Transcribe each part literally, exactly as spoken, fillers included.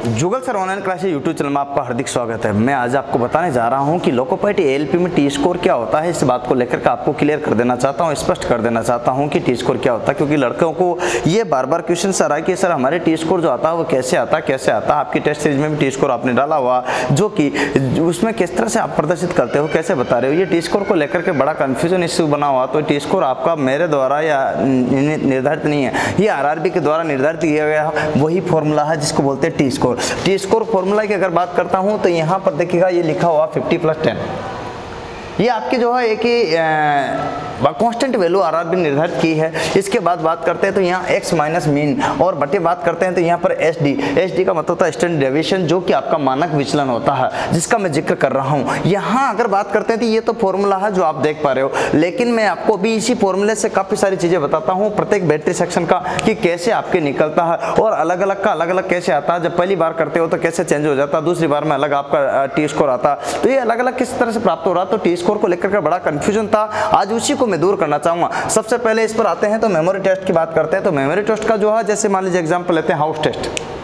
जुगल sir online class YouTube channel में आपका हार्दिक स्वागत है। मैं आज आपको बताने जा रहा हूं कि लोकोपाइट एएलपी में टी स्कोर क्या होता है। इस बात को लेकर के आपको क्लियर कर देना चाहता हूं, स्पष्ट कर देना चाहता हूं कि टी स्कोर क्या होता है, क्योंकि लड़कों को ये बार बार क्वेश्चन सर आए कि सर हमारे टी स्कोर जो आता है वो कैसे आता है कैसे आता है। आपकी टेस्ट सीरीज में भी टी स्कोर आपने डाला हुआ, जो कि उसमें किस तरह से आप प्रदर्शित करते हो, कैसे बता रहे हो। ये टी स्कोर को लेकर के बड़ा कन्फ्यूजन इश्यू बना हुआ। तो टी स्कोर आपका मेरे द्वारा या निर्धारित नहीं है, ये आरआरबी के द्वारा निर्धारित किया गया वही फॉर्मूला है जिसको बोलते हैं T score. T score formula की अगर बात करता हूं तो यहां पर देखिएगा ये लिखा हुआ फिफ्टी प्लस टेन, ये आपकी जो है एक ही कांस्टेंट वैल्यू आरआरबी निर्धारित की है। इसके बाद बात करते हैं तो यहाँ x माइनस मीन और बटे बात करते हैं तो यहाँ पर एस डी एस डी का मतलब होता है स्टैंडर्ड डेविएशन, जो कि आपका मानक विचलन होता है जिसका मैं जिक्र कर रहा हूँ। यहाँ अगर बात करते हैं तो ये तो फॉर्मूला है जो आप देख पा रहे हो, लेकिन मैं आपको भी इसी फॉर्मूले से काफ़ी सारी चीज़ें बताता हूँ प्रत्येक बैटरी सेक्शन का कि कैसे आपके निकलता है और अलग अलग का अलग अलग कैसे आता है। जब पहली बार करते हो तो कैसे चेंज हो जाता है, दूसरी बार में अलग आपका टी स्कोर आता है। तो ये अलग अलग किस तरह से प्राप्त हो रहा है। तो टी स्कोर को लेकर के बड़ा कन्फ्यूजन था, आज उसी को मैं दूर करना चाहूँगा। सबसे पहले इस पर आते हैं तो मेमोरी टेस्ट की बात करते हैं। तो मेमोरी टेस्ट का जो है, जैसे मान लीजिए एग्जांपल लेते हैं हाउस टेस्ट।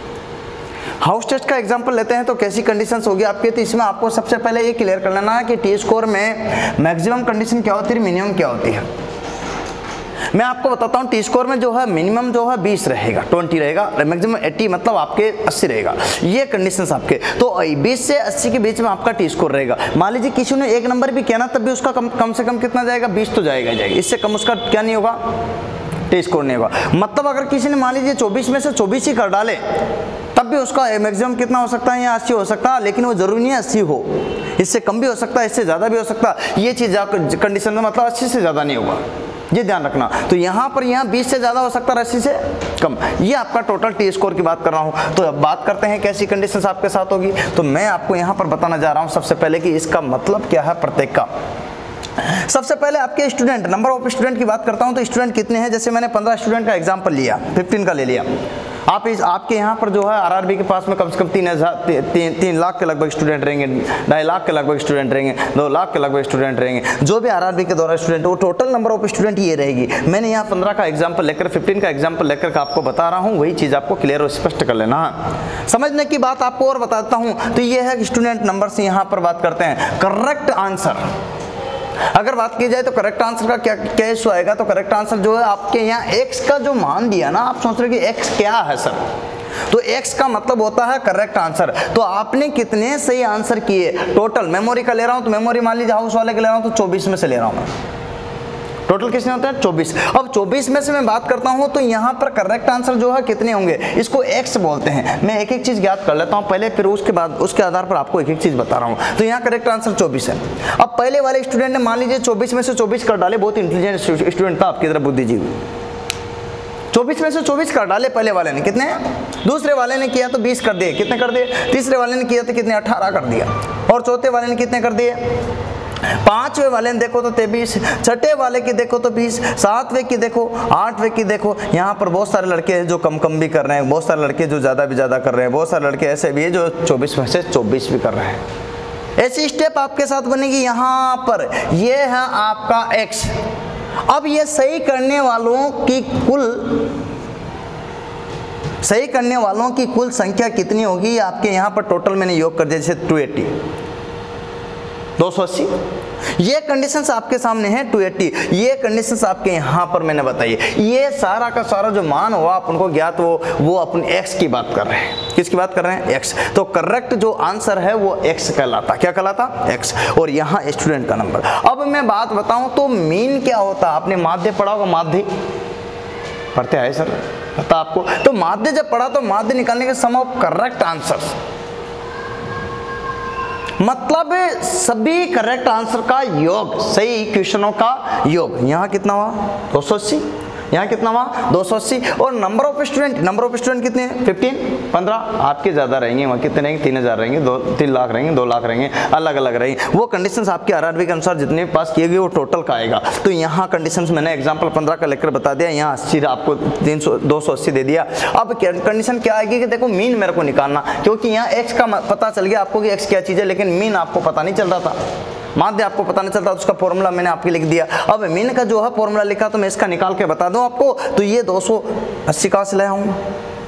हाउस टेस्ट का एग्जांपल लेते हैं तो कैसी कंडीशंस होगी आपके। तो इसमें आपको सबसे पहले ये क्लियर कर लेना है कि टी स्कोर में मैक्सिमम कंडीशन क्या होती है, मिनिमम क्या होती है। मैं आपको बताता हूं टी स्कोर में जो है मिनिमम जो है बीस रहेगा, बीस रहेगा, मैक्सिमम अस्सी मतलब आपके अस्सी रहेगा। ये कंडीशंस आपके, तो बीस से अस्सी के बीच में आपका टी स्कोर रहेगा। मान लीजिए किसी ने एक नंबर भी किया ना, तब भी उसका कम कम से कम कितना जाएगा, बीस तो जाएगा ही जाएगा। इससे कम उसका क्या नहीं होगा, टी स्कोर नहीं होगा। मतलब अगर किसी ने मान लीजिए चौबीस में से चौबीस ही कर डाले, तब भी उसका मैक्सिमम कितना हो सकता है, या अस्सी हो सकता है, लेकिन वो जरूरी नहीं है अस्सी हो, इससे कम भी हो सकता है, इससे ज़्यादा भी हो सकता है। ये चीज़ कंडीशन में मतलब अस्सी से ज़्यादा नहीं होगा, ये ध्यान रखना। तो यहाँ पर यहाँ बीस से ज़्यादा हो सकता है, अस्सी से कम। ये आपका टोटल टी स्कोर की बात कर रहा हूँ। तो अब बात करते हैं कैसी कंडीशंस आपके साथ होगी। तो मैं आपको यहाँ पर बताना जा रहा हूँ सबसे पहले कि इसका मतलब क्या है प्रत्येक का। सबसे पहले आपके स्टूडेंट, नंबर ऑफ स्टूडेंट की बात करता हूं। तो स्टूडेंट कितने हैं, जैसे मैंने पंद्रह स्टूडेंट का एग्जांपल लिया, पंद्रह का ले लिया। आप इस आपके यहाँ पर जो है आरआरबी के पास में कम से कम तीन हजार ती, ती, तीन लाख के लगभग स्टूडेंट रहेंगे, ढाई लाख के लगभग स्टूडेंट रहेंगे, दो लाख के लगभग स्टूडेंट रहेंगे। जो भी आरआरबी के द्वारा स्टूडेंट, वो टोटल नंबर ऑफ स्टूडेंट ये रहेगी। मैंने यहाँ पंद्रह का एग्जाम्पल लेकर फिफ्टीन का एग्जाम्पल लेकर आपको बता रहा हूँ, वही चीज़ आपको क्लियर और स्पष्ट कर लेना है। समझने की बात आपको और बताता हूँ। तो ये है स्टूडेंट नंबर से यहाँ पर बात करते हैं। करेक्ट आंसर अगर बात की जाए तो करेक्ट आंसर का क्या क्या इशू आएगा। तो करेक्ट आंसर जो है आपके यहाँ x का जो मान दिया ना, आप सोच रहे कि x क्या है सर, तो x का मतलब होता है करेक्ट आंसर। तो आपने कितने सही आंसर किए टोटल। मेमोरी का ले रहा हूं तो मेमोरी मान लीजिए हाउस वाले के ले रहा हूं तो चौबीस में से ले रहा हूं। टोटल कितने होते हैं, चौबीस। अब चौबीस में से मैं बात करता हूं तो यहाँ पर करेक्ट आंसर जो है कितने होंगे, इसको x बोलते हैं। मैं एक एक चीज ज्ञात कर लेता हूं पहले, फिर उसके बाद उसके आधार पर आपको एक एक चीज बता रहा हूं। तो यहाँ करेक्ट आंसर चौबीस है। अब पहले वाले स्टूडेंट ने मान लीजिए चौबीस में से चौबीस कर डाले, बहुत इंटेलिजेंट स्टूडेंट था आपकी तरफ बुद्धिजीवी, चौबीस में से चौबीस कर डाले पहले वाले ने। कितने, दूसरे वाले ने किया तो बीस कर दिए, कितने कर दिए, तीसरे वाले ने किया तो कितने, अठारह कर दिया, और चौथे वाले ने कितने कर दिए, पांचवें वाले ने देखो तो तेईस, छठे वाले की देखो तो बीस, सातवें की देखो, आठवें की देखो। यहाँ पर बहुत सारे लड़के हैं जो कम कम भी कर रहे हैं, बहुत सारे लड़के जो ज़्यादा भी ज़्यादा कर रहे हैं, बहुत सारे लड़के ऐसे भी हैं जो चौबीस में से चौबीस भी कर रहे हैं। ऐसी स्टेप आपके साथ बनेगी। यहाँ पर ये है आपका एक्स। अब ये सही करने वालों की कुल सही करने वालों की कुल संख्या कितनी होगी आपके यहाँ पर टोटल मैंने योग कर दिया, जैसे टू एटी, दो सौ अस्सी। ये कंडीशंस आपके सामने है, टू एटी। ये कंडीशंस आपके यहाँ पर मैंने बताई। ये सारा का सारा जो मान हुआ अपन को ज्ञात, वो वो अपन x की बात कर रहे हैं। किसकी बात कर रहे हैं, x। तो करेक्ट जो आंसर है वो x कहलाता। क्या कहलाता, x। और यहाँ स्टूडेंट का नंबर। अब मैं बात बताऊं तो मीन क्या होता, आपने माध्य पढ़ा होगा, माध्य पढ़ते आए सर, पता आपको। तो माध्य जब पढ़ा तो माध्य निकालने के सम ऑफ करेक्ट आंसर, मतलब सभी करेक्ट आंसर का योग, सही क्वेश्चनों का योग। यहाँ कितना हुआ, दो सौ अस्सी, यहाँ कितना हुआ, दो सौ अस्सी। और number of student, number of student कितने हैं, पंद्रह, पंद्रह। आपके ज़्यादा रहेंगे, वहाँ कितने रहेंगे, तीन हज़ार रहेंगे, दो तीन लाख रहेंगे, दो लाख रहेंगे, अलग अलग रहेंगे। वो कंडीशंस आपके आरआरबी के अनुसार जितने पास किए गए वो टोटल का आएगा। तो यहाँ कंडीशंस मैंने एग्जाम्पल पंद्रह का लेकर बता दिया, यहाँ अस्सी आपको तीन सौ दो सौ अस्सी दे दिया। अब कंडीशन क्या आएगी कि देखो मीन मेरे को निकालना, क्योंकि यहाँ एक्स का पता चल गया आपको कि एक्स क्या चीज़ है, लेकिन मीन आपको पता नहीं चल रहा था। माध्य आपको पता नहीं चलता, उसका फॉर्मूला मैंने आपके लिख दिया। अब मीन का जो है फॉर्मूला लिखा तो मैं इसका निकाल के बता दूं आपको। तो ये दो सौ अस्सी कहाँ से लाया हूँ,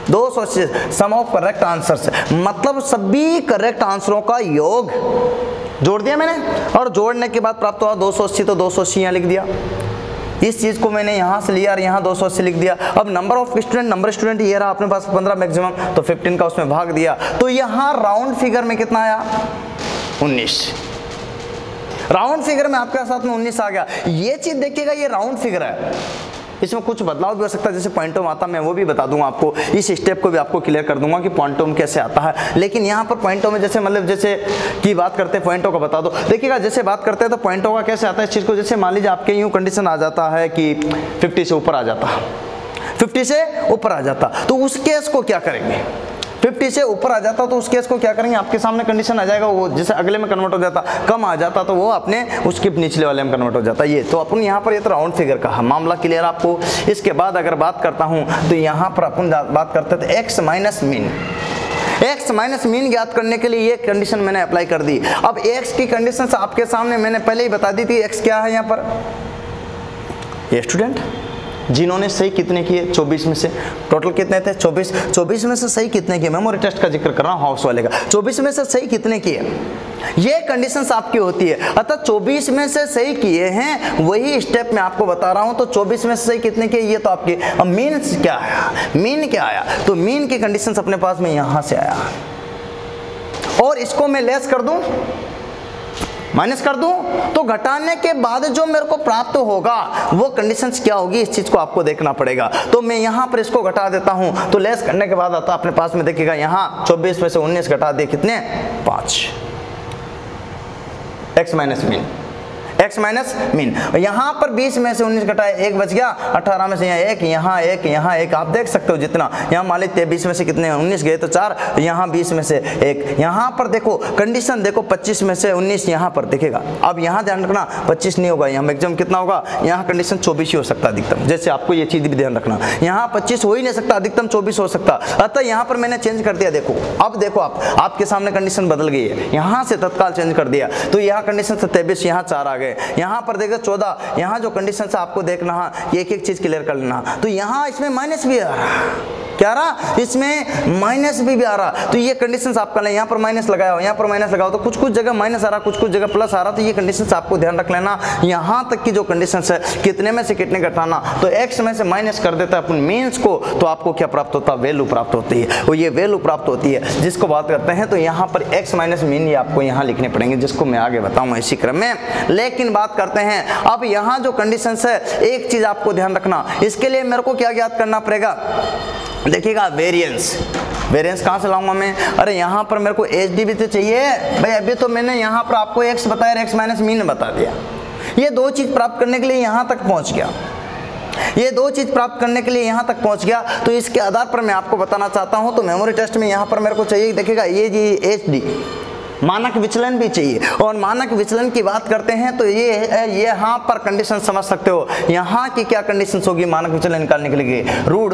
दो सौ अस्सी सम ऑफ करेक्ट आंसर्स, मतलब सभी करेक्ट आंसरों का योग जोड़ दिया मैंने, और जोड़ने के बाद प्राप्त हुआ दो सौ अस्सी, तो दो सौ अस्सी यहाँ लिख दिया। इस चीज को मैंने यहाँ से लिया और यहाँ दो सौ अस्सी लिख दिया। अब number of student, number student ये रहा अपने पास पंद्रह मैक्सिमम, तो पंद्रह का उसमें भाग दिया, तो यहाँ राउंड फिगर में कितना आया, उन्नीस। राउंड फिगर में आपके साथ में उन्नीस आ गया। ये चीज देखिएगा, ये राउंड फिगर है, इसमें कुछ बदलाव भी हो सकता है, जैसे पॉइंटोम आता मैं वो भी बता दूंगा आपको, इस स्टेप को भी आपको क्लियर कर दूंगा कि पॉइंटोम कैसे आता है। लेकिन यहाँ पर पॉइंटों में जैसे मतलब जैसे की बात करते हैं, पॉइंटों का बता दो। देखिएगा जैसे बात करते हैं तो पॉइंटों का कैसे आता है इस चीज़ को, जैसे मान लीजिए आपके यूँ कंडीशन आ जाता है कि फिफ्टी से ऊपर आ जाता, फिफ्टी से ऊपर आ जाता, तो उस केस को क्या करेंगे, फिफ्टी से ऊपर आ जाता तो उस केस को क्या करेंगे, आपके सामने कंडीशन आ जाएगा, वो जैसे अगले में कन्वर्ट हो जाता, कम आ जाता तो वो अपने उसके निचले वाले में कन्वर्ट हो जाता। ये तो अपन यहाँ पर ये तो राउंड फिगर का मामला क्लियर आपको। इसके बाद अगर बात करता हूँ तो यहाँ पर अपन बात करते थे X minus mean. X minus mean ज्ञात करने के लिए ये कंडीशन मैंने अप्लाई कर दी। अब एक्स की कंडीशन आपके सामने मैंने पहले ही बता दी थी। एक्स क्या है यहाँ पर, ये स्टूडेंट जिन्होंने सही कितने किए, चौबीस में से टोटल कितने थे, चौबीस। चौबीस में से सही कितने किए, मेमोरी टेस्ट का जिक्र कर रहा हूँ हाउस वाले का, चौबीस में से सही कितने किए, ये कंडीशंस आपकी होती है। अतः चौबीस में से सही किए हैं, वही स्टेप मैं आपको बता रहा हूँ। तो चौबीस में से सही कितने किए, ये तो आपके। अब मीन क्या आया, मीन क्या आया, तो मीन की कंडीशंस अपने पास में यहाँ से आया, और इसको मैं लेस कर दूं, माइनस कर दूं, तो घटाने के बाद जो मेरे को प्राप्त होगा वो कंडीशंस क्या होगी, इस चीज को आपको देखना पड़ेगा। तो मैं यहाँ पर इसको घटा देता हूं, तो लेस करने के बाद आता अपने पास में देखिएगा यहाँ चौबीस में से उन्नीस घटा दिए कितने, पाँच। X minus mean, X minus mean. यहाँ पर बीस में से उन्नीस घटाए, एक बच गया, अठारह में से यहाँ एक, यहाँ एक, यहाँ एक, आप देख सकते हो जितना। यहाँ मान लीजिए बीस में से कितने, उन्नीस गए तो चार, यहाँ बीस में से एक। यहाँ पर देखो कंडीशन देखो, पच्चीस में से उन्नीस यहाँ पर देखेगा। अब यहाँ ध्यान रखना पच्चीस नहीं होगा, यहाँ मैक्सिमम कितना होगा, यहाँ कंडीशन चौबीस ही हो सकता अधिकतम। जैसे आपको ये चीज भी ध्यान रखना, यहाँ पच्चीस हो ही नहीं सकता, अधिकतम चौबीस हो सकता। अतः यहाँ पर मैंने चेंज कर दिया। देखो अब देखो आप, आपके सामने कंडीशन बदल गई है, यहाँ से तत्काल चेंज कर दिया, तो यहाँ कंडीशन सत्ताईस, यहाँ चार आ गए। यहाँ पर देखो चौदह, यहाँ जो कंडीशन से आपको देखना है, एक एक चीज क्लियर कर लेना। तो यहाँ इसमें माइनस भी आ रहा, क्या रहा, इसमें माइनस भी, भी आ रहा। तो ये कंडीशंस आपका ले, यहाँ पर माइनस लगाया हो, यहाँ पर माइनस लगाओ, तो कुछ कुछ जगह माइनस आ रहा, कुछ कुछ जगह प्लस आ रहा। तो ये कंडीशंस आपको ध्यान रख लेना। यहाँ तक की जो कंडीशंस है, कितने में से कितने घटाना, तो एक्स में से माइनस कर देता है अपन मीन्स को, तो आपको क्या प्राप्त होता है, वैल्यू प्राप्त होती है। और ये वैल्यू प्राप्त होती है जिसको बात करते हैं, तो यहाँ पर एक्स माइनस मीन ये आपको यहाँ लिखने पड़ेंगे, जिसको मैं आगे बताऊंगा इसी क्रम में। लेकिन बात करते हैं अब यहाँ जो कंडीशंस है, एक चीज आपको ध्यान रखना, इसके लिए मेरे को क्या ज्ञात करना पड़ेगा, देखिएगा वेरिएंस। वेरिएंस कहाँ से लाऊंगा मैं, अरे यहाँ पर मेरे को एच डी भी तो चाहिए भाई। अभी तो मैंने यहाँ पर आपको एक्स बताया, एक्स माइनस मीन बता दिया। ये दो चीज प्राप्त करने के लिए यहाँ तक पहुँच गया, ये दो चीज प्राप्त करने के लिए यहाँ तक पहुँच गया। तो इसके आधार पर मैं आपको बताना चाहता हूँ, तो मेमोरी टेस्ट में यहाँ पर मेरे को चाहिए, देखिएगा ये जी एच डी, मानक विचलन भी चाहिए। और मानक विचलन की बात करते हैं तो ये ये यहाँ पर कंडीशन समझ सकते हो, यहाँ की क्या कंडीशन होगी मानक विचलन निकालने के लिए, रूट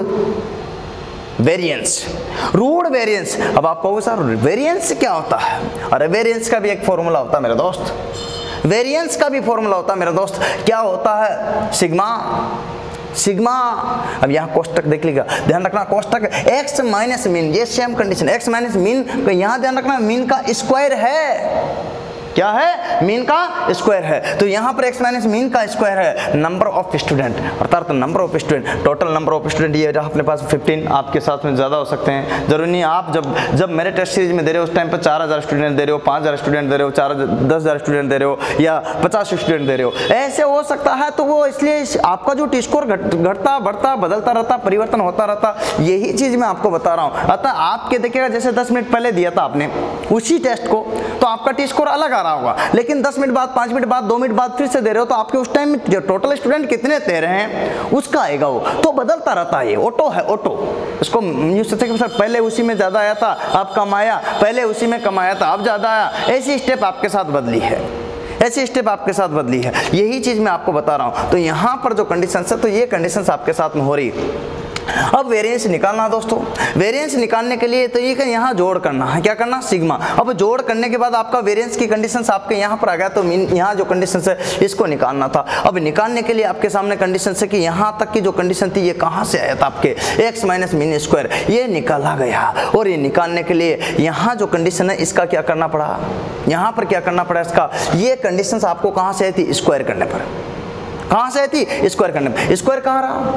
वेरिएंस, रूट वेरिएंस। अब आप कहोगे सर वेरिएंस क्या होता है, अरे वेरिएंस का भी एक फॉर्मूला होता है मेरे दोस्त, वेरिएंस का भी फॉर्मूला होता है मेरे दोस्त। क्या होता है, सिग्मा, सिग्मा। अब यहाँ कोष्टक देख लीजिएगा, ध्यान रखना कोष्टक एक्स माइनस मीन, ये same condition, X minus mean का यहाँ ध्यान रखना मीन का स्क्वायर है, क्या है, मीन का स्क्वायर है। तो यहाँ पर एक्स माइनस मीन का स्क्वायर है नंबर ऑफ स्टूडेंट, अर्थात number of student, total number of student ये रहा अपने पास पंद्रह, आपके साथ में ज़्यादा हो सकते हैं, जरूरी नहीं। आप जब जब मेरे टेस्ट सीरीज में दे रहे हो उस टाइम पर चार हज़ार स्टूडेंट दे रहे हो, पाँच हज़ार स्टूडेंट दे रहे हो, चार दस हज़ार स्टूडेंट दे रहे हो, या पचास स्टूडेंट दे रहे हो, ऐसे हो सकता है। तो वो इसलिए आपका जो टी स्कोर घटता बढ़ता बदलता रहता, परिवर्तन होता रहता, यही चीज़ मैं आपको बता रहा हूँ। अतः आपके देखिएगा जैसे दस मिनट पहले दिया था आपने उसी टेस्ट को, तो आपका टी स्कोर अलग आ रहा होगा, लेकिन दस मिनट बाद, पाँच मिनट बाद, दो मिनट बाद फिर से दे रहे हो, तो आपके उस टाइम में जो टोटल स्टूडेंट कितने दे रहे हैं उसका आएगा वो, तो बदलता रहता है। ये ऑटो है, ऑटो। इसको यूँ सोचते कि सर पहले उसी में ज़्यादा आया था, अब कम आया, पहले उसी में कम आया था, अब ज़्यादा आया। ऐसी स्टेप आपके साथ बदली है, ऐसी स्टेप आपके साथ बदली है, यही चीज़ मैं आपको बता रहा हूँ। तो यहाँ पर जो कंडीशन है, तो ये कंडीशन आपके साथ में हो रही है। अब वेरिएंस निकालना दोस्तों, वेरिएंस निकालने के लिए तो ये कि यहाँ जोड़ करना है, क्या करना, सिग्मा। अब जोड़ करने के बाद आपका वेरिएंस की कंडीशंस आपके यहाँ पर आ गया, तो यहाँ जो कंडीशंस है इसको निकालना था। अब निकालने के लिए आपके सामने कंडीशंस है कि यहाँ तक की जो कंडीशन थी ये कहाँ से आया था, आपके एक्स माइनस मीन स्क्वायर, ये निकाला गया। और ये निकालने के लिए यहाँ जो कंडीशन है इसका क्या करना पड़ा, यहाँ पर क्या करना पड़ा इसका, ये कंडीशंस आपको कहाँ से आई थी, स्क्वायर करने पर। कहाँ से आई थी, स्क्वायर करने पर। स्क्वायर कहाँ रहा,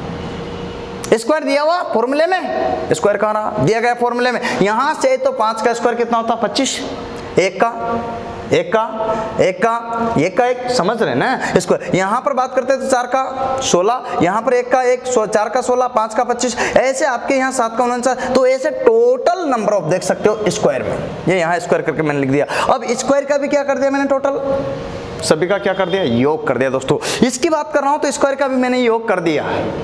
स्क्वायर दिया हुआ फॉर्मूले में, स्क्वायर कहाँ रहा, दिया गया फॉर्मूले में। यहां से तो पांच का स्क्वायर कितना होता, पच्चीस, एक का एक का एक का एक का एक, समझ रहे ना स्क्वायर। यहाँ पर बात करते हैं तो चार का सोलह, यहाँ पर एक का एक, चार का सोलह, पांच का पच्चीस, ऐसे आपके यहाँ सात का उनचास। तो ऐसे टोटल नंबर ऑफ देख सकते हो स्क्वायर में, ये यहाँ स्क्वायर करके मैंने लिख दिया। अब स्क्वायर का भी क्या कर दिया मैंने, टोटल सभी का क्या कर दिया, योग कर दिया दोस्तों। इसकी बात कर रहा हूं तो स्क्वायर का भी मैंने योग कर दिया,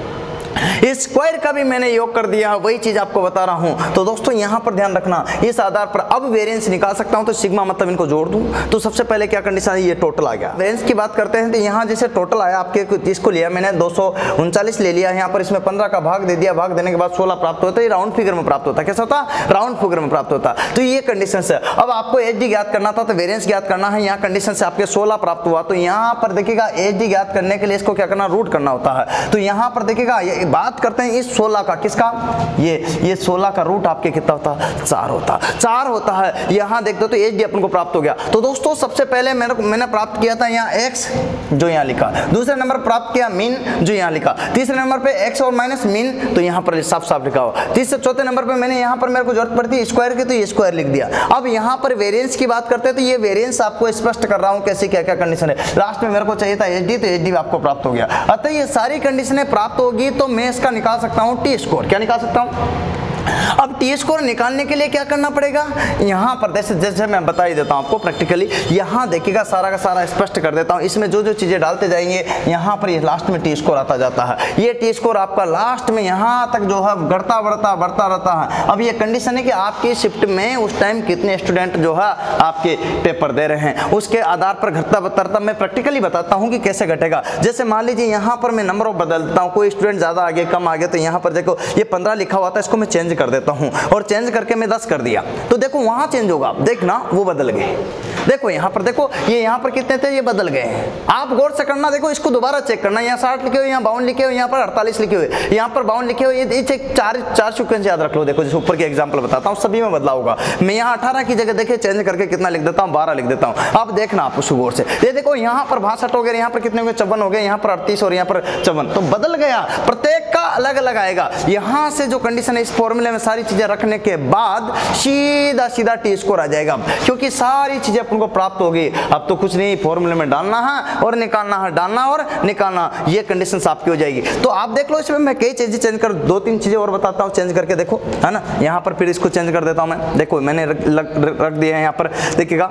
स्क्वायर का भी मैंने योग कर दिया, वही चीज आपको बता रहा हूं। तो दोस्तों यहां पर ध्यान रखना, इस आधार पर अब वेरिएंस निकाल सकता हूं तो सिग्मा मतलब इनको जोड़ दूं तो सबसे पहले क्या कंडीशन है, ये टोटल आ गया। वेरिएंस की बात करते हैं तो यहां जैसे टोटल आया आपके, इसको लिया मैंने दो सौ उनचालीस ले लिया, यहां पर इसमें पंद्रह का भाग दे दिया, भाग देने के बाद सोलह प्राप्त होता है, राउंड फिगर में प्राप्त होता है। कैसा होता, राउंड फिगर में प्राप्त होता है। तो ये कंडीशन है। अब आपको एच डी ज्ञात करना था तो वेरिएंस ज्ञात करना है, यहाँ कंडीशन से आपके सोलह प्राप्त हुआ, तो यहाँ पर देखिएगा एच डी ज्ञात करने के लिए इसको क्या करना, रूट करना होता है। तो यहाँ पर देखिएगा बात करते हैं सोलह का, किसका, ये ये सोलह का रूट आपके कितना होता, चार होता, चार होता है। यहां देख दो तो एच डी अपन को प्राप्त हो गया। तो दोस्तों सबसे पहले मैंने मैंने प्राप्त किया था यहाँ एक्स जो यहाँ लिखा, दूसरे नंबर प्राप्त किया मीन जो यहाँ लिखा, तीसरे नंबर पे एक्स और माइनस मीन तो यहाँ पर साफ साफ लिखा हुआ, तीसरे चौथे नंबर पे मैंने यहाँ पर मेरे को जरूरत पड़ती स्क्वायर की तो ये स्क्वायर लिख दिया। अब यहाँ पर वेरिएंस की बात करते हैं तो ये वेरिएंस आपको स्पष्ट कर रहा हूँ कैसे क्या क्या कंडीशन है। लास्ट में मेरे को चाहिए था एच डी, तो एच डी आपको प्राप्त हो गया। अतः ये सारी कंडीशनें प्राप्त होगी तो मैं इसका निकाल सकता हूं टी स्कोर। क्या निकाल सकता हूं, अब टी स्कोर निकालने के लिए क्या करना पड़ेगा, यहां पर जैसे जैसे मैं बता ही देता हूं आपको प्रैक्टिकली, यहां देखिएगा सारा का सारा स्पष्ट कर देता हूं। इसमें जो जो चीजें डालते जाएंगे यहां पर ये लास्ट में टी स्कोर आता जाता है। ये टी स्कोर आपका लास्ट में यहां तक जो है बढ़ता बढ़ता बढ़ता रहता है। अब ये कंडीशन है कि आपकी शिफ्ट में उस टाइम कितने स्टूडेंट जो है आपके पेपर दे रहे हैं, उसके आधार पर घटता बढ़ता मैं प्रैक्टिकली बताता हूं कि कैसे घटेगा। जैसे मान लीजिए यहां पर मैं नंबर ऑफ बदल देता हूं, कोई स्टूडेंट ज्यादा आगे कम आगे, तो यहां पर देखो ये पंद्रह लिखा हुआ था, इसको मैं चेंज कर देता हूं और चेंज करके मैं दस कर दिया, तो देखो वहां चेंज होगा, देखना वो बदल गए। देखो यहाँ पर देखो, ये यहाँ पर कितने थे, ये बदल गए हैं। आप गौर से करना, देखो इसको दोबारा चेक करना, यहाँ साठ लिखे हुए, यहाँ बावन लिखे हुए, यहाँ पर अड़तालीस लिखे हुए, यहाँ पर बावन लिखे हुए, ये चार चार सीक्वेंस याद रख लो। देखो जैसे ऊपर के एग्जांपल बताता हूँ सभी में बदलाव होगा। मैं यहाँ अठारह की जगह देखिए चेंज करके कितना लिख देता हूँ, बारह लिख देता हूँ। अब देखना आप उस गौर से, ये देखो यहाँ पर बासठ हो गए, यहाँ पर कितने हो गए, चौवन हो गए, यहाँ पर अड़तीस और यहाँ पर चौवन, तो बदल गया। प्रत्येक का अलग अलग आएगा। यहाँ से जो कंडीशन है इस फॉर्मूले में सारी चीजें रखने के बाद सीधा सीधा टी स्कोर आ जाएगा, क्योंकि सारी चीजें अपन को प्राप्त होगी। अब तो कुछ नहीं, फॉर्मूले में डालना है और निकालना है, डालना और निकालना, ये कंडीशंस आपकी हो जाएगी। तो आप देख लो, इसमें मैं कई चीजें चेंज कर, दो तीन चीजें और बताता हूँ, चेंज करके देखो, है ना। यहाँ पर फिर इसको चेंज कर देता हूँ मैं, देखो मैंने रख, रख दिया है यहाँ पर, देखिएगा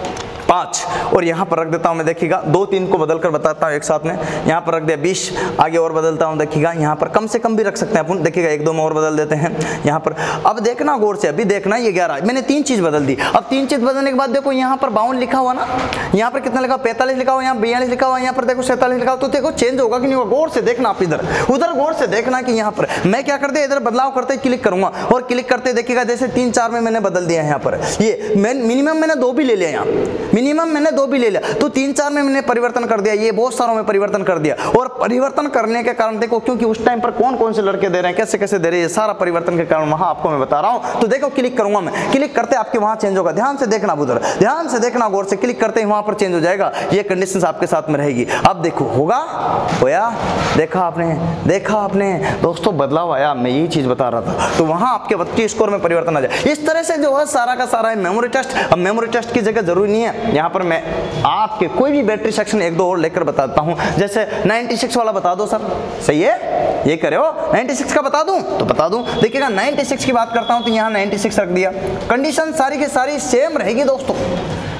पाँच, और यहाँ पर रख देता हूँ मैं, देखिएगा दो तीन को बदल कर बताता हूँ एक साथ में। यहाँ पर रख दिया बीस, आगे और बदलता हूँ, देखिएगा यहाँ पर कम से कम भी रख सकते हैं अपन, देखिएगा एक दो में और बदल देते हैं यहाँ पर। अब देखना गौर से, अभी देखना ये ग्यारह, मैंने तीन चीज बदल दी। अब तीन चीज बदलने के बाद देखो यहाँ पर बावन लिखा हुआ ना, यहाँ पर कितना लिखा, पैंतालीस लिखा हुआ, यहाँ बयालीस लिखा हुआ, यहाँ पर देखो सैंतालीस लिखा हुआ, तो देखो चेंज होगा कि नहीं होगा। गौर से देखना आप, इधर उधर गौर से देखना कि यहाँ पर मैं क्या कर दिया, इधर बदलाव करते क्लिक करूंगा और क्लिक करते देखिएगा जैसे तीन चार में मैंने बदल दिया यहाँ पर, ये मिनिमम मैंने दो भी ले लिया, यहाँ मिनिमम मैंने दो भी ले लिया, तो तीन चार में मैंने परिवर्तन कर दिया, ये बहुत सारों में परिवर्तन कर दिया। और परिवर्तन करने के कारण देखो, क्योंकि उस टाइम पर कौन कौन से लड़के दे रहे हैं, कैसे कैसे दे रहे हैं, ये सारा परिवर्तन के कारण वहां आपको मैं बता रहा हूं। तो देखो क्लिक करूंगा मैं, क्लिक करते आपके वहां चेंज होगा, ध्यान से देखना उधर, ध्यान से देखना गौर से, क्लिक करते ही वहां पर चेंज हो जाएगा, ये कंडीशंस आपके साथ में रहेगी। अब देखो होगा, होया, देखा आपने, देखा आपने दोस्तों, बदलाव आया, मैं यही चीज बता रहा था। तो वहां आपके बत्तीस स्कोर में परिवर्तन आ जाए। इस तरह से जो है सारा का सारा मेमोरी टेस्ट। अब मेमोरी टेस्ट की जगह जरूरी नहीं है, यहाँ पर मैं आपके कोई भी बैटरी सेक्शन एक दो और लेकर बताता हूं, जैसे छियानवे वाला बता दो सर, सही है, ये करे हो छियानवे का बता दूं तो बता दूं। देखिएगा छियानवे की बात करता हूं तो यहां छियानवे रख दिया, कंडीशन सारी की सारी सेम रहेगी दोस्तों,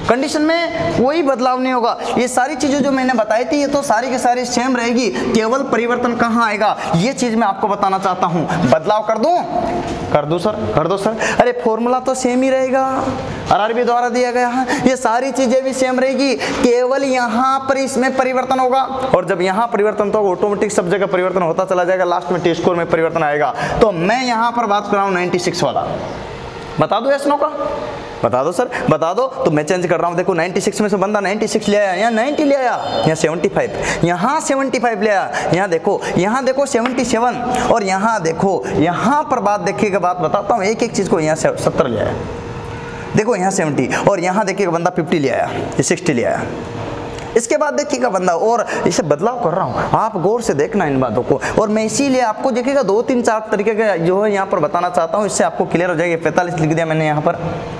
कंडीशन में कोई बदलाव नहीं होगा। ये सारी चीजें जो मैंने बताई थी ये तो सारी की सारी सेम रहेगी, केवल परिवर्तन कहाँ आएगा ये चीज मैं आपको बताना चाहता हूँ। बदलाव कर दूं कर दूं सर कर दो सर, अरे फॉर्मूला तो सेम ही रहेगा, आरआरबी द्वारा दिया गया है, ये सारी चीजें भी सेम रहेगी, केवल यहाँ पर इसमें परिवर्तन होगा। और जब यहाँ परिवर्तन तो ऑटोमेटिक सब जगह परिवर्तन होता चला जाएगा, लास्ट में टी स्कोर में परिवर्तन आएगा। तो मैं यहाँ पर बात कर रहा हूँ नाइन्टी सिक्स वाला, बता दो यस नो का, बता दो सर बता दो। तो मैं चेंज कर रहा हूँ, देखो छियानवे में से बंदा छियानवे ले आया, यहाँ नब्बे ले आया, यहाँ पचहत्तर, यहाँ पचहत्तर ले आया, यहाँ देखो यहाँ देखो सतहत्तर, और यहाँ देखो यहाँ पर बात देखिएगा, बात बताता हूँ एक एक चीज़ को, यहाँ से सत्तर ले आया, देखो यहाँ सत्तर, और यहाँ देखिएगा बंदा पचास ले आया, ये साठ ले आया। इसके बाद देखिएगा बंदा, और इसे बदलाव कर रहा हूँ, आप गौर से देखना इन बातों को। और मैं इसीलिए आपको देखिएगा दो तीन चार तरीके के जो है यहाँ पर बताना चाहता हूँ, इससे आपको क्लियर हो जाएगी। पैंतालीस लिख दिया मैंने यहाँ पर,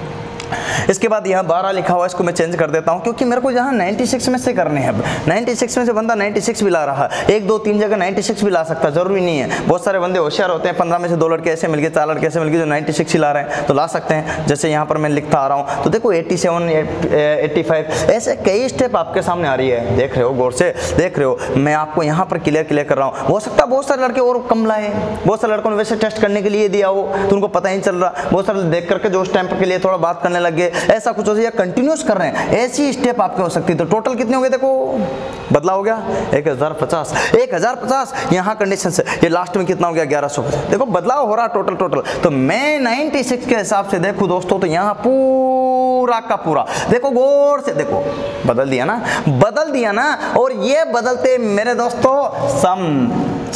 इसके बाद यहाँ बारह लिखा हुआ, इसको मैं चेंज कर देता हूँ क्योंकि मेरे को यहाँ छियानवे में से करने हैं। अब छियानवे में से बंदा छियानवे भी ला रहा है, एक दो तीन जगह छियानवे भी ला सकता है, जरूरी नहीं है। बहुत सारे बंदे होशियार होते हैं, पंद्रह में से दो लड़के ऐसे मिल गए, चार लड़के ऐसे मिल गए जो छियानवे ही ला रहे हैं, तो ला सकते हैं। जैसे यहाँ पर मैं लिखता आ रहा हूँ, तो देखो सत्तासी, पचासी ऐसे कई स्टेप आपके सामने आ रही है, देख रहे हो, गौर से देख रहे हो। मैं आपको यहाँ पर क्लियर क्लियर कर रहा हूँ। हो सकता है बहुत सारे लड़के और कम लाए, बहुत सारे लड़कों ने वैसे टेस्ट करने के लिए दिया हो तो उनको पता ही चल रहा, बहुत सारे देख करके जो उस टाइम के लिए थोड़ा बात करने लग गए, ऐसा कुछ हो, या कंटिन्यूस कर रहे हैं, ऐसी स्टेप आपके हो सकती है। तो टोटल कितने हो गए, देखो बदला हो गया एक हजार पचास, एक हजार पचास यहाँ कंडीशन से, ये लास्ट में कितना हो गया ग्यारह सौ, देखो बदलाव हो रहा टोटल टोटल। तो मैं छियानवे के हिसाब से देखूं दोस्तों, तो यहाँ पूरा का पूरा देखो गौर से देखो, बदल दिया ना, बदल दिया ना। और ये बदलते मेरे दोस्तों sum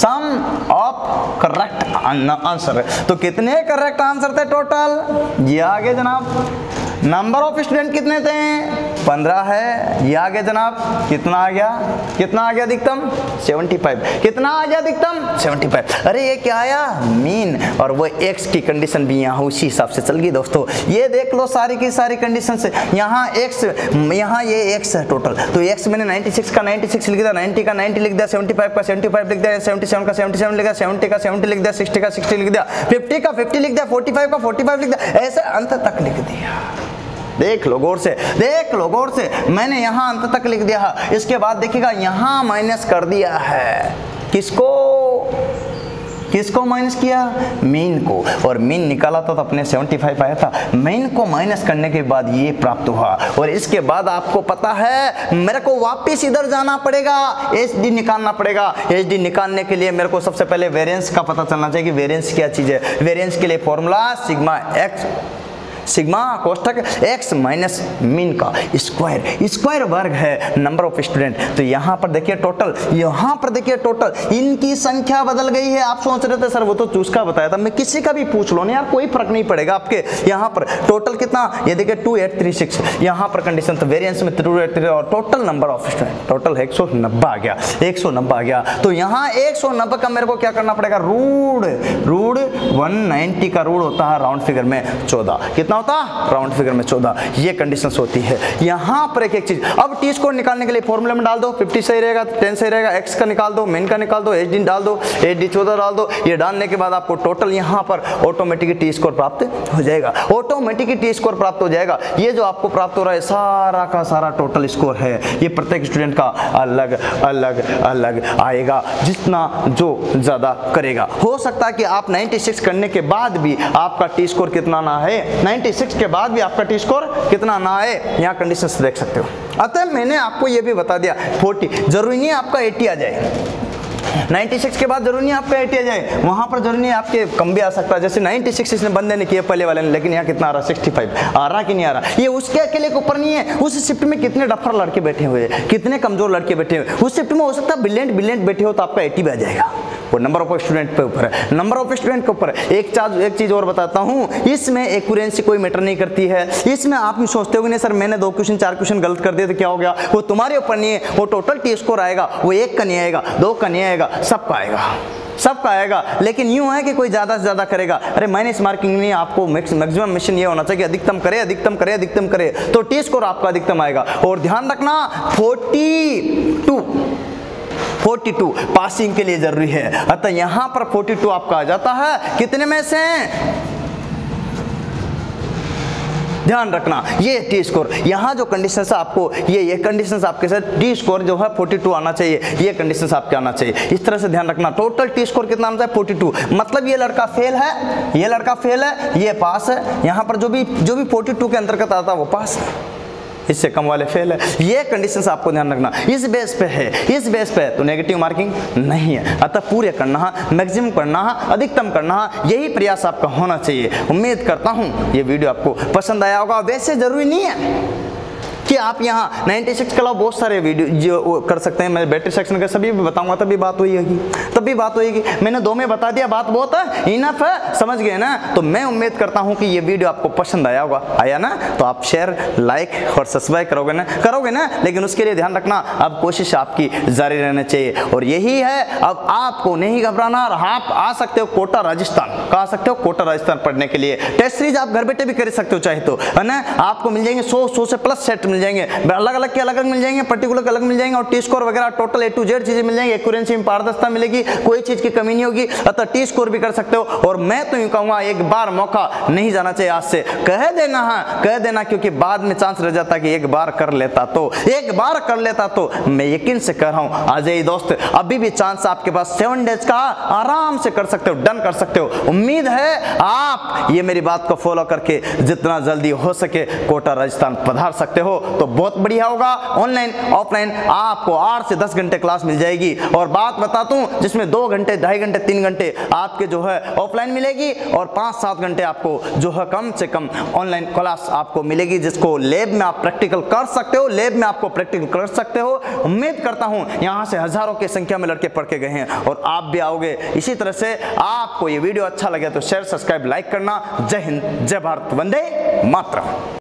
sum of correct answer है। तो कितने करेक्ट आंसर थे टोटल, ये आगे जनाब। नंबर ऑफ स्टूडेंट कितने थे, पंद्रह है, ये आगे जनाब कितना आ गया, कितना आ गया अधिकतम पचहत्तर, कितना आ गया अधिकतम पचहत्तर। अरे ये क्या आया, मीन, और वो एक्स की कंडीशन भी यहाँ उसी हिसाब से चल गई दोस्तों। ये देख लो सारी की सारी कंडीशन से, यहाँ एक्स, यहाँ ये एक्स है टोटल, तो एक्स मैंने छियानवे का छियानवे लिख दिया, नब्बे का नब्बे लिख दिया, पचहत्तर का पचहत्तर लिख दिया, सतहत्तर का सतहत्तर लिख दिया, सत्तर का सत्तर लिख दिया, साठ का साठ लिख दिया, पचास का पचास लिख दिया, पैंतालीस का पैंतालीस लिख दिया, ऐसे अंत तक लिख दिया। देख लो गौर से, देख लो गौर से, मैंने यहाँ अंत तक लिख दिया। इसके बाद देखिएगा यहाँ माइनस कर दिया है, किसको किसको माइनस किया, मीन को, और मीन निकाला था तो अपने पचहत्तर आया था, मीन को माइनस करने के बाद ये प्राप्त हुआ। और इसके बाद आपको पता है मेरे को वापस इधर जाना पड़ेगा, एच डी निकालना पड़ेगा। एच डी निकालने के लिए मेरे को सबसे पहले वेरिएंस का पता चलना चाहिए कि वेरिएंस क्या चीज है। वेरिएंस के लिए फॉर्मूला सिग्मा एक्स, सिग्मा कोष्ठक x माइनस मीन का स्क्वायर, स्क्वायर वर्ग है नंबर ऑफ स्टूडेंट। तो यहाँ पर देखिए टोटल, यहाँ पर देखिए टोटल, इनकी संख्या बदल गई है। आप सोच रहे थे सर वो तो चूस का बताया था, मैं किसी का भी पूछ लो ना यार, कोई फर्क नहीं पड़ेगा आपके। यहाँ पर टोटल कितना, ये देखिए टू एट थ्री सिक्स, यहाँ पर कंडीशन तो वेरिएंस में टू एट थ्री, और total number of student total एक सौ नब्बे आ गया, एक सौ नब्बे आ गया। तो यहाँ एक सौ नब्बे का मेरे को क्या करना पड़ेगा, रूट रूट वन नाइन्टी का रूट होता है राउंड फिगर में चौदह, कितना होता राउंड फिगर में चौदह, ये कंडीशंस होती है। यहां पर एक एक चीज, अब टी स्कोर निकालने के लिए फॉर्मूले में डाल दो, पचास सही रहेगा, दस सही रहेगा, एक्स का निकाल दो, मेन का निकाल दो, एच डी डाल दो, एच डी चौदह डाल दो। ये डालने के बाद आपको टोटल यहां पर ऑटोमेटिक टी स्कोर प्राप्त हो जाएगा, ऑटोमेटिक टी स्कोर प्राप्त हो जाएगा। ये जो आपको प्राप्त हो रहा है सारा का सारा टोटल स्कोर है, ये प्रत्येक स्टूडेंट का अलग अलग अलग आएगा, जितना जो ज्यादा करेगा। हो सकता है कि आप छियानवे करने के बाद भी आपका टी स्कोर कितना ना है, छियानवे के बाद भी आपका टी स्कोर कितना ना आए, यहाँ कंडीशंस देख सकते हो। अतः मैंने आपको ये भी बता दिया, चालीस जरूरी नहीं है आपका अस्सी आ जाए, छियानवे के बाद जरूरी नहीं आपका अस्सी आ जाए, वहां पर जरूरी नहीं आपके कम भी आ सकता है। जैसे छियानवे इसने बंदे ने किया पहले वाले ने, लेकिन यहाँ कितना आ रहा, पैंसठ आ रहा कि नहीं आ रहा, ये उसके अकेले के ऊपर नहीं है। उस शिफ्ट में कितने डफर लड़के बैठे हुए हैं, कितने कमजोर लड़के बैठे हुए, उस शिफ्ट में हो सकता है ब्रिलियंट ब्रिलियंट बैठे हो तो आपका अस्सी भी आ जाएगा। वो नंबर ऑफ स्टूडेंट पे ऊपर है, नंबर ऑफ स्टूडेंट के ऊपर है। एक चार्ज एक चीज और बताता हूँ, इसमें एक्यूरेंसी कोई मैटर नहीं करती है। इसमें आप सोचते हो नहीं सर मैंने दो क्वेश्चन चार क्वेश्चन गलत कर दिए तो क्या हो गया, वो तुम्हारे ऊपर नहीं है, वो टोटल टी स्कोर आएगा, वो एक का नहीं आएगा, दो का नहीं आएगा, सबका आएगा, सबका आएगा। लेकिन यूं है कि कोई ज्यादा से ज्यादा करेगा, अरे माइनस मार्किंग नहीं, आपको मैक्सिमम मिशन ये होना चाहिए अधिकतम करे अधिकतम करे अधिकतम करे, तो टी स्कोर आपका अधिकतम आएगा। और ध्यान रखना बयालीस पासिंग के लिए जरूरी है, अतः यहां पर बयालीस आपका आ जाता है कितने में से, ध्यान रखना ये टी स्कोर, यहाँ जो कंडीशन है आपको ये ये कंडीशन आपके साथ टी स्कोर जो है बयालीस आना चाहिए, ये कंडीशन आपके आना चाहिए। इस तरह से ध्यान रखना। टोटल टी स्कोर कितना आना चाहिए? बयालीस। मतलब ये लड़का फेल है, ये लड़का फेल है, ये पास है। यहाँ पर जो भी जो भी बयालीस के अंतर्गत आता है वो पास है, इससे कम वाले फेल है। ये कंडीशंस आपको ध्यान रखना। इस बेस पे है, इस बेस पे है तो नेगेटिव मार्किंग नहीं है। अतः पूरे करना है, मैक्सिमम करना है, अधिकतम करना है, यही प्रयास आपका होना चाहिए। उम्मीद करता हूँ ये वीडियो आपको पसंद आया होगा। वैसे जरूरी नहीं है कि आप यहाँ छियानवे के अलावा बहुत सारे वीडियो जो कर सकते हैं। मैं बैटरी सेक्शन के सभी भी बताऊंगा, तभी बात हुई होगी, तभी बात होगी। मैंने दो में बता दिया, बात बहुत है, इनफ है, समझ गए ना। तो मैं उम्मीद करता हूँ कि ये वीडियो आपको पसंद आया होगा। आया ना? तो आप शेयर, लाइक और सब्सक्राइब करोगे ना, करोगे ना। लेकिन उसके लिए ध्यान रखना, अब कोशिश आपकी जारी रहनी चाहिए। और यही है, अब आपको नहीं घबराना। आप आ सकते हो कोटा राजस्थान, कहा सकते हो कोटा राजस्थान पढ़ने के लिए। टेस्ट सीरीज आप घर बैठे भी कर सकते हो चाहे तो, है ना। आपको मिल जाएंगे सौ सौ से प्लस सेट मिल जाएंगे, अलग अलग के अलग अलग मिल जाएंगे, पर्टिकुलर के अलग मिल जाएंगे, और टी स्कोर वगैरह टोटल ए टू जेड चीजें मिल जाएंगी। एक्यूरेंसी में पारदर्शिता मिलेगी, कोई चीज की कमी नहीं होगी। अतः टी स्कोर भी कर सकते हो। और मैं तो यूं कहूंगा, एक बार मौका नहीं जाना चाहिए आज से, कह देना है, कह देना, क्योंकि बाद में चांस रह जाता कि एक बार कर लेता तो, एक बार कर लेता तो। मैं यकीन से कह रहा हूं, आ जाइए दोस्त, अभी भी चांस आपके पास सेवन डेज का, आराम से कर सकते हो, डन कर सकते हो। उम्मीद है आप ये मेरी बात को फॉलो करके जितना जल्दी हो सके कोटा राजस्थान पधार सकते हो तो बहुत बढ़िया होगा। ऑनलाइन ऑफलाइन आपको आठ से दस घंटे क्लास मिल जाएगी। और बात बताता हूं, जिसमें दो घंटे ढाई घंटे तीन घंटे आपके जो है ऑफलाइन मिलेगी, और पाँच सात घंटे आपको जो है कम से कम ऑनलाइन क्लास आपको मिलेगी, जिसको लैब में आप प्रैक्टिकल कर सकते हो, लैब में आपको प्रैक्टिकल कर सकते हो। उम्मीद करता हूं यहाँ से हजारों की संख्या में लड़के पढ़ के गए हैं और आप भी आओगे। इसी तरह से आपको ये वीडियो अच्छा लगे तो शेयर, सब्सक्राइब, लाइक करना। जय हिंद, जय भारत, वंदे मातरम।